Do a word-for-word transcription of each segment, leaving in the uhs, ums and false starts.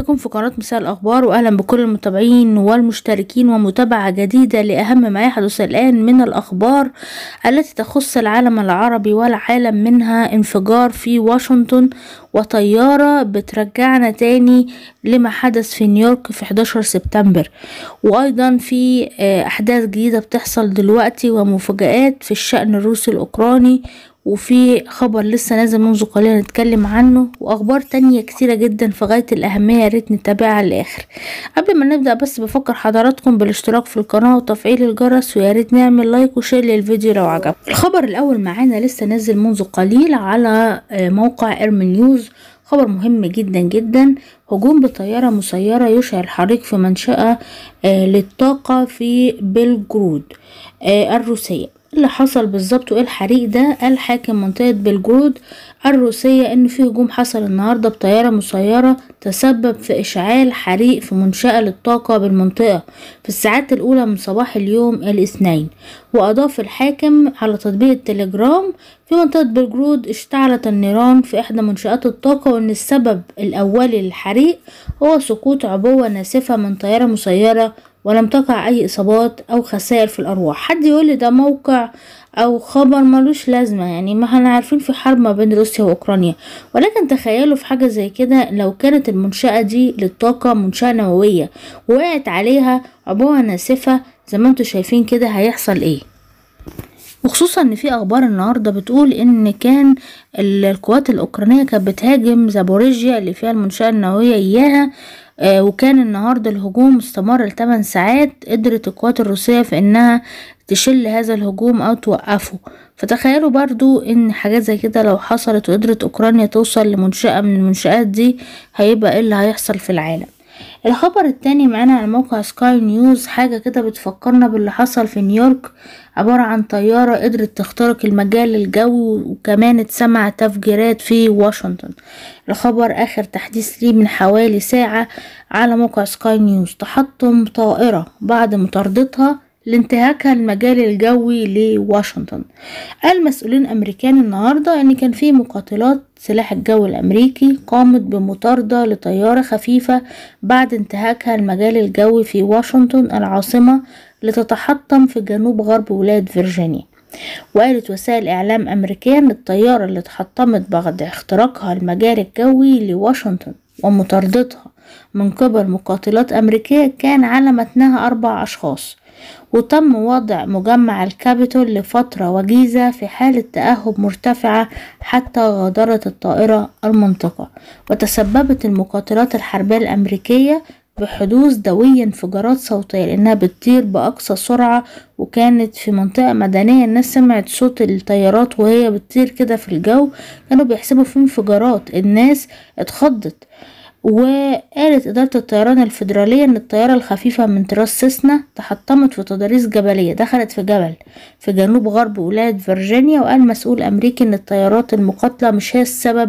بكم في قناة مساء الأخبار، وأهلا بكل المتابعين والمشتركين ومتابعة جديدة لأهم ما يحدث الآن من الأخبار التي تخص العالم العربي والعالم، منها انفجار في واشنطن وطيارة بترجعنا تاني لما حدث في نيويورك في حداشر سبتمبر، وأيضا في أحداث جديدة بتحصل دلوقتي ومفاجآت في الشأن الروسي الأوكراني، وفي خبر لسه نازل منذ قليل نتكلم عنه، واخبار تانية كتيرة جدا في غاية الاهمية، يا ريت نتابعها للاخر. قبل ما نبدأ بس بفكر حضراتكم بالاشتراك في القناة وتفعيل الجرس، ويا ريت نعمل لايك وشير للفيديو لو عجبكم. الخبر الاول معانا لسه نازل منذ قليل على موقع ارم نيوز، خبر مهم جدا جدا. هجوم بطيارة مسيرة يشعل حريق في منشأة للطاقة في بلجرود الروسية. اللي حصل بالظبط وايه الحريق ده؟ قال حاكم منطقة بلجرود الروسية ان في هجوم حصل النهاردة بطيارة مسيرة تسبب في اشعال حريق في منشأة للطاقة بالمنطقة في الساعات الاولى من صباح اليوم الاثنين. واضاف الحاكم على تطبيق التليجرام في منطقة بلجرود اشتعلت النيران في احدى منشآت الطاقة، وان السبب الاولي للحريق هو سقوط عبوة ناسفة من طيارة مسيرة، ولم تقع اي اصابات او خسائر في الارواح. حد يقول لي ده موقع او خبر ملوش لازمه، يعني ما احنا عارفين في حرب ما بين روسيا واوكرانيا، ولكن تخيلوا في حاجه زي كده لو كانت المنشاه دي للطاقه منشاه نوويه وقعت عليها عبوه ناسفه زي ما انتم شايفين كده، هيحصل ايه؟ وخصوصا ان في اخبار النهارده بتقول ان كان القوات الاوكرانيه كانت بتهاجم زابوريجيا اللي فيها المنشاه النوويه اياها، آه وكان النهارده الهجوم استمر لثمان ساعات. قدرت القوات الروسيه في انها تشل هذا الهجوم او توقفه. فتخيلوا برضو ان حاجات زي كده لو حصلت وقدرت اوكرانيا توصل لمنشأة من المنشآت دي، هيبقى ايه اللي هيحصل في العالم. الخبر التاني معانا على موقع سكاي نيوز، حاجة كده بتفكرنا باللي حصل في نيويورك، عبارة عن طيارة قدرت تخترق المجال الجوي، وكمان اتسمع تفجيرات في واشنطن. الخبر اخر تحديث ليه من حوالي ساعة على موقع سكاي نيوز، تحطم طائرة بعد مطاردتها لانتهاكها المجال الجوي لواشنطن. قال مسؤولين امريكان النهارده ان كان في مقاتلات سلاح الجو الامريكي قامت بمطاردة لطيارة خفيفة بعد انتهاكها المجال الجوي في واشنطن العاصمة لتتحطم في جنوب غرب ولاية فيرجينيا. وقالت وسائل اعلام امريكيه ان الطيارة اللي اتحطمت بعد اختراقها المجال الجوي لواشنطن ومطاردتها من قبل مقاتلات امريكية كان على متنها اربع اشخاص، وتم وضع مجمع الكابيتول لفترة وجيزة في حالة تأهب مرتفعة حتى غادرت الطائرة المنطقة. وتسببت المقاتلات الحربية الأمريكية بحدوث دوي انفجارات صوتية لأنها بتطير بأقصى سرعة، وكانت في منطقة مدنية. الناس سمعت صوت الطيارات وهي بتطير كده في الجو، كانوا بيحسبوا في انفجارات. الناس اتخضت. وقالت إدارة الطيران الفيدرالية ان الطيارة الخفيفة من طراز سيسنا تحطمت في تضاريس جبلية، دخلت في جبل في جنوب غرب ولاية فيرجينيا. وقال مسؤول امريكي ان الطيارات المقاتلة مش هي السبب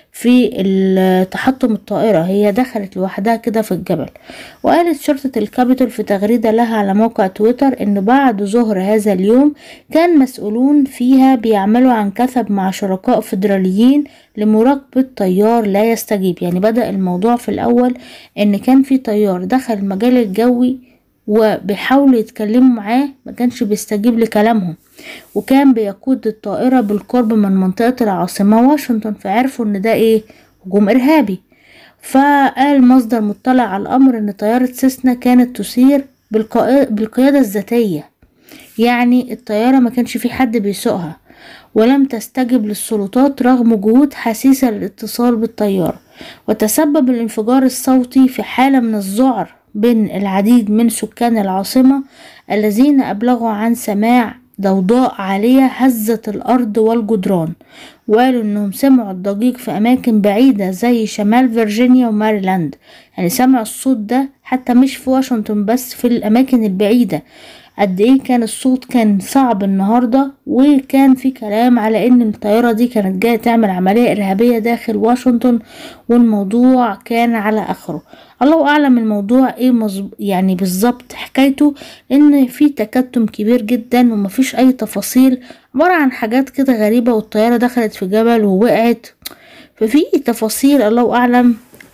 في تحطم الطائرة، هي دخلت لوحدها كده في الجبل. وقالت شرطة الكابيتول في تغريدة لها على موقع تويتر ان بعد ظهر هذا اليوم كان مسؤولون فيها بيعملوا عن كثب مع شركاء فيدراليين لمراقبة طيار لا يستجيب. يعني بدأ الموضوع في الاول ان كان في طيار دخل المجال الجوي وبيحاولوا يتكلموا معاه، ما كانش بيستجيب لكلامهم، وكان بيقود الطائرة بالقرب من منطقة العاصمة واشنطن، فعرفوا ان ده ايه؟ هجوم ارهابي. فقال مصدر مطلع على الامر ان طيارة سيسنا كانت تسير بالقيادة الذاتية، يعني الطيارة ما كانش في حد بيسوقها، ولم تستجب للسلطات رغم جهود حثيثة للاتصال بالطيارة. وتسبب الانفجار الصوتي في حالة من الذعر بين العديد من سكان العاصمة الذين أبلغوا عن سماع ضوضاء عالية هزت الأرض والجدران، وقالوا أنهم سمعوا الضجيج في أماكن بعيدة زي شمال فيرجينيا وماريلاند. يعني سمعوا الصوت ده حتى مش في واشنطن بس، في الأماكن البعيدة. قد ايه كان الصوت كان صعب النهاردة، وكان في كلام على ان الطيارة دي كانت جاية تعمل عملية ارهابية داخل واشنطن، والموضوع كان على اخره. الله اعلم الموضوع ايه مزب... يعني بالظبط حكايته، ان في تكتم كبير جدا ومفيش اي تفاصيل، عبارة عن حاجات كده غريبة، والطيارة دخلت في جبل ووقعت، ففي تفاصيل الله اعلم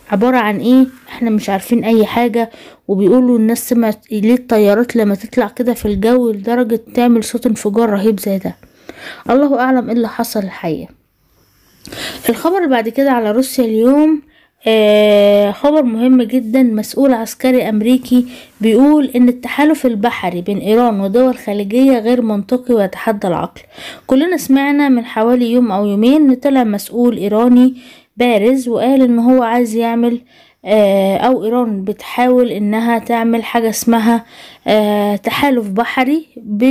عبارة عن ايه؟ احنا مش عارفين اي حاجة. وبيقولوا الناس سمعت ليه الطيارات لما تطلع كده في الجو لدرجة تعمل صوت انفجار رهيب زي ده. الله اعلم ايه اللي حصل الحقيقة. الخبر اللي بعد كده على روسيا اليوم، آه خبر مهم جدا. مسؤول عسكري امريكي بيقول ان التحالف البحري بين ايران ودول خليجية غير منطقي ويتحدى العقل. كلنا سمعنا من حوالي يوم او يومين ان طلع مسؤول ايراني بارز وقال ان هو عايز يعمل آه او ايران بتحاول انها تعمل حاجة اسمها آه تحالف بحري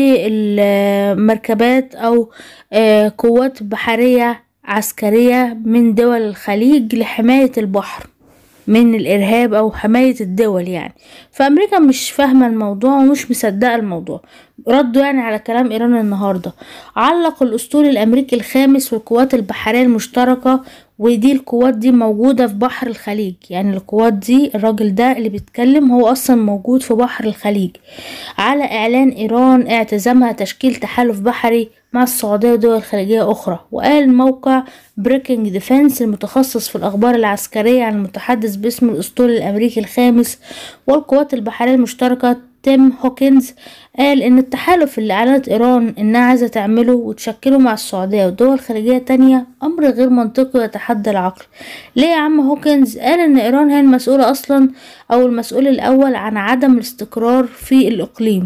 بالمركبات او آه قوات بحرية عسكرية من دول الخليج لحماية البحر من الارهاب او حماية الدول يعني. فامريكا مش فاهمة الموضوع ومش مصدقة الموضوع. ردوا يعني على كلام ايران النهاردة. علق الاسطول الامريكي الخامس والقوات البحرية المشتركة، ودي القوات دي موجودة في بحر الخليج. يعني القوات دي الراجل ده اللي بيتكلم هو اصلا موجود في بحر الخليج، على اعلان ايران اعتزامها تشكيل تحالف بحري مع السعودية ودول خليجية اخرى. وقال موقع بريكنج ديفنس المتخصص في الاخبار العسكرية عن المتحدث باسم الاسطول الامريكي الخامس والقوات البحرية المشتركة تيم هوكنز، قال ان التحالف اللي اعلنت ايران انها عايزة تعمله وتشكله مع السعودية ودول خليجية تانية امر غير منطقي ويتحدى العقل. ليه يا عم هوكنز؟ قال ان ايران هي المسؤولة اصلا او المسؤول الاول عن عدم الاستقرار في الاقليم.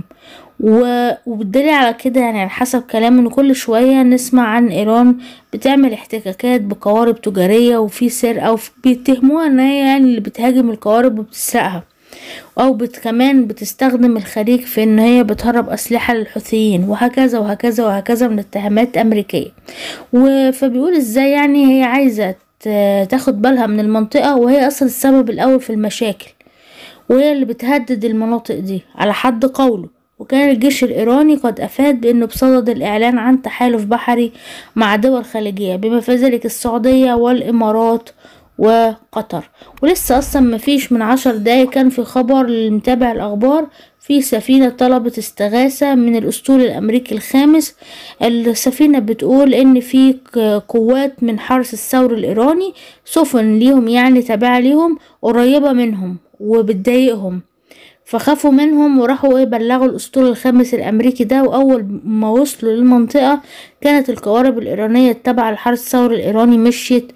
وبالدليل على كده يعني على حسب كلامه ان كل شوية نسمع عن ايران بتعمل احتكاكات بقوارب تجارية وفي سرقة، وبيتهموها ان هي يعني اللي بتهاجم القوارب وبتسرقها، او بت كمان بتستخدم الخليج في ان هي بتهرب اسلحة للحوثيين، وهكذا وهكذا وهكذا من اتهامات امريكية. فبيقول ازاي يعني هي عايزة تاخد بالها من المنطقة وهي اصلا السبب الاول في المشاكل، وهي اللي بتهدد المناطق دي على حد قوله. وكان الجيش الإيراني قد أفاد بأنه بصدد الإعلان عن تحالف بحري مع دول خليجية بما في ذلك السعودية والإمارات وقطر. ولسه أصلا مفيش من عشر دقايق كان في خبر للمتابع الأخبار في سفينة طلبت استغاثة من الأسطول الأمريكي الخامس. السفينة بتقول إن في قوات من حرس الثور الإيراني سفن ليهم يعني تابعة ليهم قريبة منهم وبتضايقهم، فخافوا منهم وراحوا ايه بلغوا الاسطول الخامس الامريكي ده. واول ما وصلوا للمنطقة كانت القوارب الايرانية التابعة لحرس الثور الايراني مشيت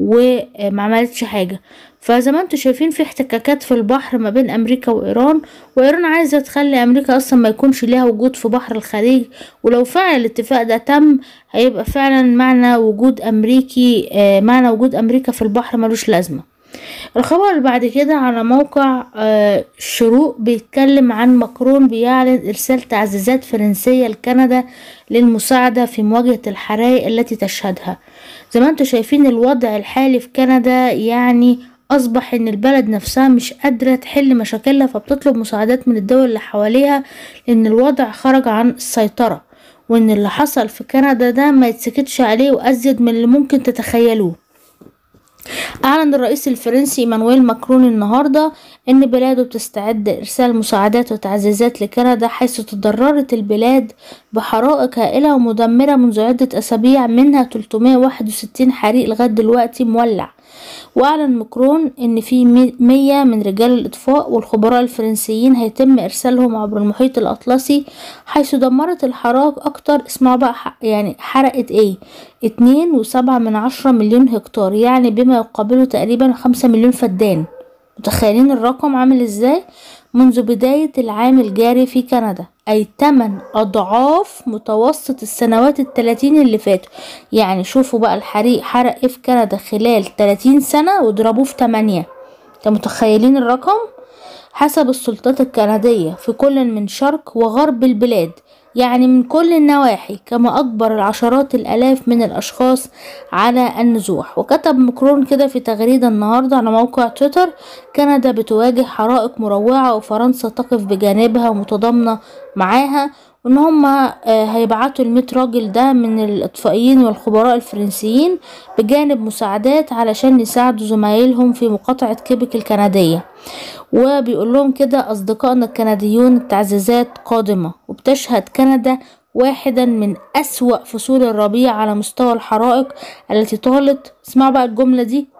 وما عملتش حاجة. فزي ما انتوا شايفين في احتكاكات في البحر ما بين امريكا وايران، وايران عايزة تخلي امريكا اصلا ما يكونش ليها وجود في بحر الخليج. ولو فعلا الاتفاق ده تم هيبقى فعلا معنى وجود امريكي آه معنى وجود امريكا في البحر ملوش لازمة. الخبر اللي بعد كده على موقع الشروق بيتكلم عن ماكرون بيعلن ارسال تعزيزات فرنسية لكندا للمساعدة في مواجهة الحرائق التي تشهدها. زي ما انتوا شايفين الوضع الحالي في كندا يعني اصبح ان البلد نفسها مش قادرة تحل مشاكلها، فبتطلب مساعدات من الدول اللي حواليها لان الوضع خرج عن السيطرة، وان اللي حصل في كندا ده ما يتسكتش عليه وازيد من اللي ممكن تتخيلوه. أعلن الرئيس الفرنسي إيمانويل ماكرون النهاردة إن بلاده بتستعد لإرسال مساعدات وتعزيزات لكندا، حيث تضررت البلاد بحرائق هائلة ومدمرة منذ عدة أسابيع، منها ثلاثمائة وواحد وستين حريق لغاية دلوقتي مولع. وأعلن ماكرون إن في مية من رجال الإطفاء والخبراء الفرنسيين هيتم إرسالهم عبر المحيط الأطلسي، حيث دمرت الحرائق أكتر. اسمعوا بقى يعني حرقت إيه؟ اتنين وسبعة من عشرة مليون هكتار، يعني بما يقابله تقريبا خمسة مليون فدان. متخيلين الرقم عامل إزاي؟ منذ بداية العام الجاري في كندا، أي ثمانية أضعاف متوسط السنوات الثلاثين اللي فاتوا. يعني شوفوا بقى الحريق حرق إيه في كندا خلال ثلاثين سنة واضربوه في ثمانية. انتوا متخيلين الرقم؟ حسب السلطات الكندية في كل من شرق وغرب البلاد، يعني من كل النواحي، كما أجبر العشرات الآلاف من الأشخاص على النزوح. وكتب ماكرون كده في تغريدة النهاردة على موقع تويتر: كندا بتواجه حرائق مروعة وفرنسا تقف بجانبها ومتضامنة معاها، وان هم هيبعتوا المية راجل ده من الاطفائيين والخبراء الفرنسيين بجانب مساعدات علشان يساعدوا زمايلهم في مقاطعة كيبك الكندية. وبيقول لهم كده: أصدقائنا الكنديون التعزيزات قادمة. وبتشهد كندا واحدا من أسوأ فصول الربيع على مستوى الحرائق التي طالت، اسمعوا بقى الجملة دي،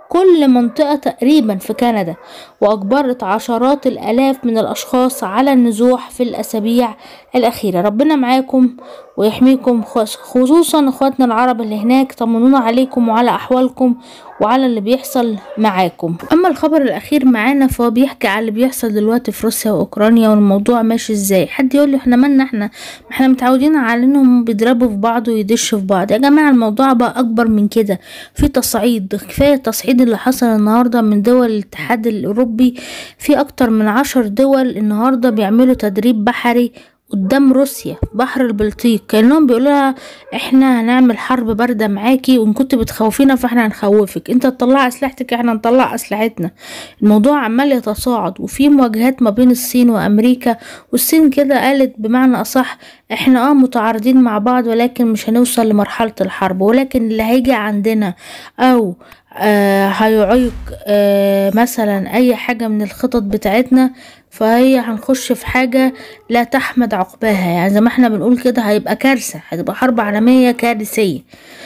كل منطقة تقريبا في كندا، وأجبرت عشرات الآلاف من الأشخاص على النزوح في الأسابيع الأخيرة. ربنا معاكم ويحميكم، خصوصا اخواتنا العرب اللي هناك. طمنونا عليكم وعلى أحوالكم وعلى اللي بيحصل معاكم. أما الخبر الأخير معانا فهو بيحكي على اللي بيحصل دلوقتي في روسيا وأوكرانيا والموضوع ماشي ازاي. حد يقول لي احنا مالنا، احنا احنا متعودين على انهم بيضربوا في بعض ويدشوا في بعض. يا جماعة الموضوع بقى أكبر من كده، في تصعيد. كفاية التصعيد اللي حصل النهاردة من دول الاتحاد الأوروبي. في أكتر من عشر دول النهاردة بيعملوا تدريب بحري قدام روسيا بحر البلطيق، كأنهم بيقولها احنا هنعمل حرب باردة معاكي، وان كنت بتخوفينا فاحنا هنخوفك، انت تطلع اسلحتك احنا نطلع اسلحتنا. الموضوع عمال يتصاعد، وفي مواجهات ما بين الصين وامريكا. والصين كده قالت بمعنى اصح احنا اه متعارضين مع بعض، ولكن مش هنوصل لمرحلة الحرب، ولكن اللي هيجي عندنا او آه هيعيق آه مثلا اي حاجة من الخطط بتاعتنا، فهي هنخش في حاجة لا تحمد عقباها. يعني زي ما احنا بنقول كده هيبقى كارثة، هتبقى حرب عالمية كارثية.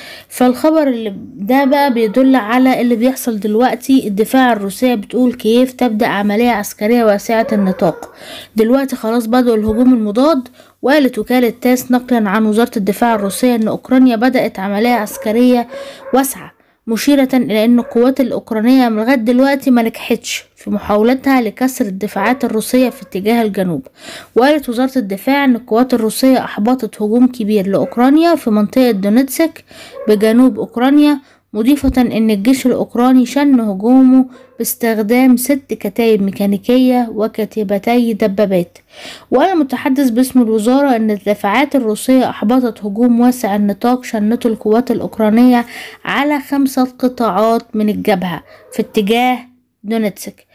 فالخبر اللي ده بقى بيدل على اللي بيحصل دلوقتي. الدفاع الروسية بتقول كييف تبدأ عملية عسكرية واسعة النطاق. دلوقتي خلاص بدأوا الهجوم المضاد. وقالت وكالة تاس نقلا عن وزارة الدفاع الروسية ان اوكرانيا بدأت عملية عسكرية واسعة، مشيرة إلى أن القوات الأوكرانية لغاية دلوقتي ما نجحتش في محاولتها لكسر الدفاعات الروسية في اتجاه الجنوب. وقالت وزارة الدفاع أن القوات الروسية أحبطت هجوم كبير لأوكرانيا في منطقة دونيتسك بجنوب أوكرانيا، مضيفة أن الجيش الأوكراني شن هجومه باستخدام ست كتايب ميكانيكية وكتيبتي دبابات. وقال المتحدث باسم الوزارة أن الدفاعات الروسية أحبطت هجوم واسع النطاق شنته القوات الأوكرانية على خمسة قطاعات من الجبهة في اتجاه دونيتسك.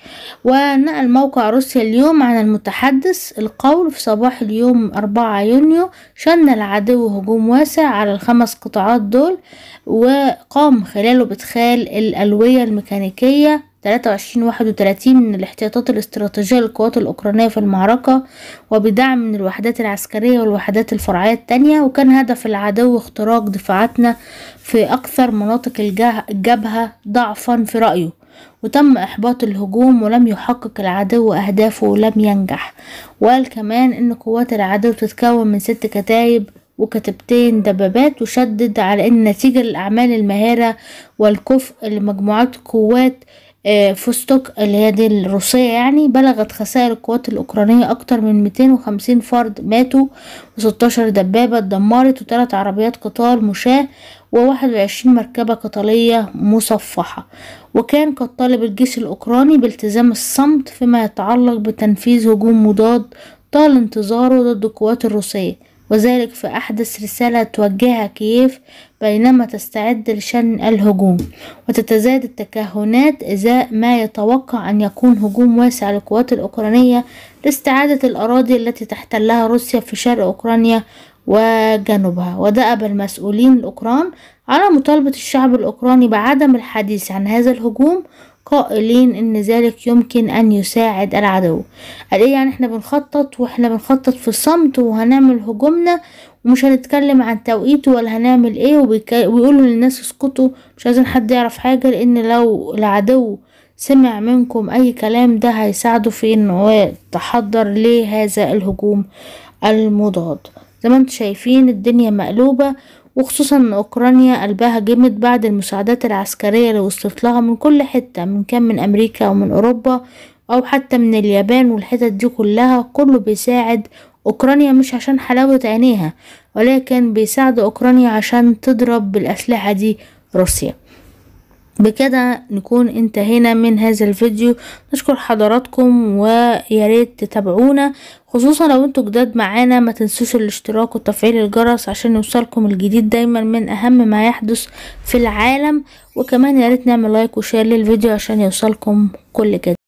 ونقل موقع روسيا اليوم عن المتحدث القول في صباح اليوم أربعة يونيو شن العدو هجوم واسع على الخمس قطاعات دول، وقام خلاله بإدخال الألوية الميكانيكية ثلاثة وعشرين واحد وثلاثين من الاحتياطات الاستراتيجية للقوات الأوكرانية في المعركة، وبدعم من الوحدات العسكرية والوحدات الفرعية التانية. وكان هدف العدو اختراق دفاعاتنا في أكثر مناطق الجبهة ضعفا في رأيه، وتم إحباط الهجوم ولم يحقق العدو أهدافه ولم ينجح. وقال كمان إن قوات العدو تتكون من ست كتايب وكتيبتين دبابات، وشدد على إن نتيجة الأعمال الماهرة والكفء لمجموعات قوات فوستوك اللي هي دي الروسية يعني، بلغت خسائر القوات الأوكرانية أكتر من مئتين وخمسين فرد ماتوا، وستاشر دبابة اتدمرت، وثلاث عربيات قتال مشاة، وواحد وعشرين مركبة قتالية مصفحة. وكان قد طالب الجيش الأوكراني بالتزام الصمت فيما يتعلق بتنفيذ هجوم مضاد طال انتظاره ضد القوات الروسية، وذلك في أحدث رسالة توجهها كييف بينما تستعد لشن الهجوم. وتتزايد التكهنات إزاء ما يتوقع أن يكون هجوم واسع للقوات الأوكرانية لاستعادة الأراضي التي تحتلها روسيا في شرق أوكرانيا وجنوبها. ودأب المسؤولين الأوكران على مطالبة الشعب الأوكراني بعدم الحديث عن هذا الهجوم، قائلين ان ذلك يمكن ان يساعد العدو. قال ايه يعني احنا بنخطط واحنا بنخطط في الصمت وهنعمل هجومنا ومش هنتكلم عن توقيته ولا هنعمل ايه، وبيك... ويقولوا للناس اسكتوا مش عايزين حد يعرف حاجة، لان لو العدو سمع منكم اي كلام ده هيساعده في انه يتحضر لهذا الهجوم المضاد. زي ما انتم شايفين الدنيا مقلوبة، وخصوصا ان اوكرانيا قلبها جمد بعد المساعدات العسكرية اللي وصلت لها من كل حتة، من كان من امريكا ومن اوروبا او حتى من اليابان والحتت دي كلها. كله بيساعد اوكرانيا مش عشان حلاوة عينيها، ولكن بيساعد اوكرانيا عشان تضرب بالاسلحة دي روسيا. بكده نكون انتهينا من هذا الفيديو. نشكر حضراتكم وياريت تتابعونا، خصوصا لو انتوا جداد معانا ما تنسوش الاشتراك وتفعيل الجرس عشان يوصلكم الجديد دايما من اهم ما يحدث في العالم. وكمان ياريت نعمل لايك وشير للفيديو عشان يوصلكم كل جديد.